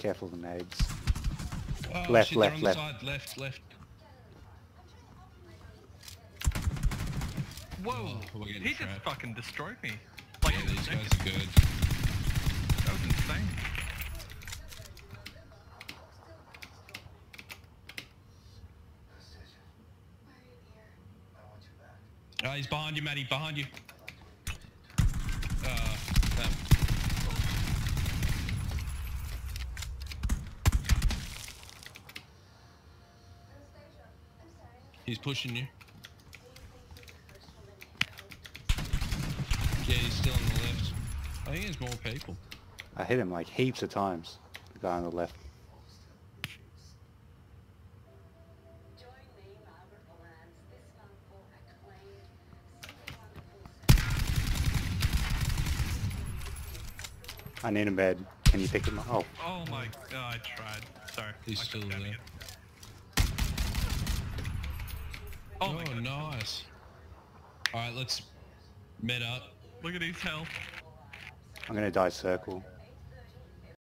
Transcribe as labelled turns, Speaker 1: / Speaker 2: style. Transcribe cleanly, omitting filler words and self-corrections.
Speaker 1: Careful of the nades.
Speaker 2: Oh,
Speaker 1: Left,
Speaker 2: shit,
Speaker 1: left,
Speaker 2: they're on
Speaker 1: left.
Speaker 2: the side. Left.
Speaker 3: Whoa!
Speaker 2: Oh, we're getting
Speaker 3: He just
Speaker 2: trapped.
Speaker 3: fucking destroyed me. Like,
Speaker 2: Yeah,
Speaker 3: in a
Speaker 2: these
Speaker 3: second.
Speaker 2: guys are good.
Speaker 3: That was insane.
Speaker 2: Oh, he's behind you, Matty. Behind you. Damn. He's pushing you. Yeah, he's still on the left. I think there's more people.
Speaker 1: I hit him like heaps of times. The guy on the left. I need a bed. Can you pick him up? Oh,
Speaker 3: Oh my god, I tried. Sorry.
Speaker 2: He's
Speaker 3: I
Speaker 2: still
Speaker 3: couldn't
Speaker 2: there.
Speaker 3: get it. Oh my god.
Speaker 2: Nice. Alright, let's med up.
Speaker 3: Look at his health.
Speaker 1: I'm gonna die circle.